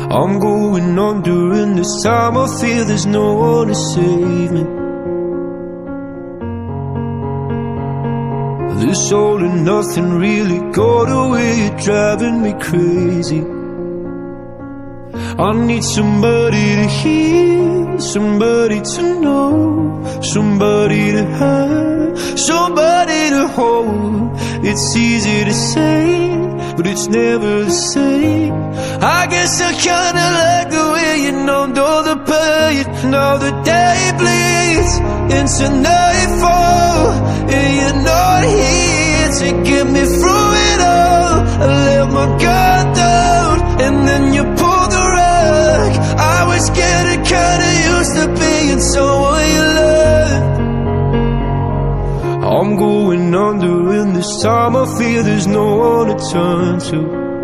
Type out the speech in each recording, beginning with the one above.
I'm going on during this time. I feel there's no one to save me. This all and nothing really got away, you're driving me crazy. I need somebody to hear, somebody to know, somebody to have, somebody to hold. It's easy to say, but it's never the same. I guess I kinda like the way you numbed all the pain. Now the day bleeds into nightfall, and you're not here to get me through it all. I let my guard down, and then you pulled the rug. I was getting kinda used to being someone you loved. I'm going under in this time. I feel there's no one to turn to.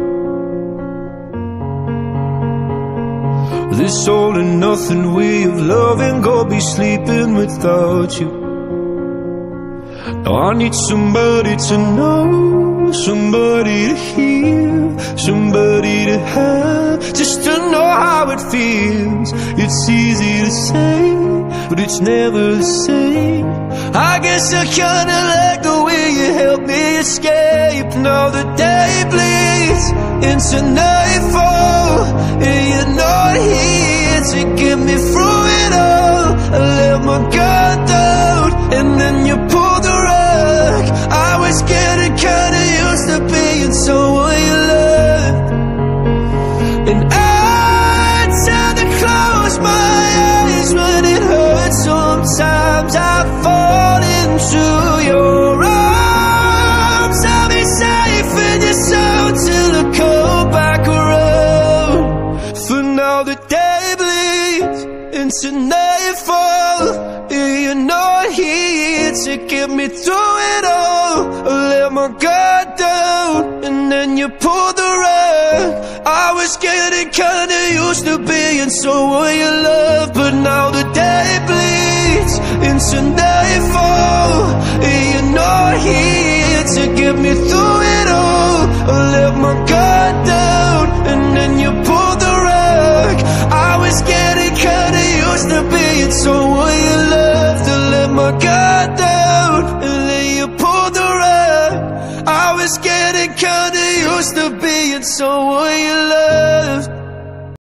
This all and nothing way of loving, gonna be sleeping without you. Now I need somebody to know, somebody to hear, somebody to have, just to know how it feels. It's easy to say, but it's never the same. I guess I kinda like the way you helped me escape. Now the day bleeds into nightfall, and you're not here to get me through it all. I let my guard down, and then you pulled the rug. I was getting kinda used to being someone you loved. And I tend to close my eyes when it hurts. Sometimes I fall into your arms. I'll be safe in your soul till I come back around. For now the day bleeds into nightfall, and you're not here to get me through it all. I let my guard down, and then you pulled the rug. I was getting kinda used to being someone you love, but now the day bleeds into nightfall, and you're not here to get me through it all. I let my guard down, and then you pulled the rug. I was getting kinda used to being someone you loved. I let my guard down, and then you pulled the rug. I was getting kinda used to being someone you loved.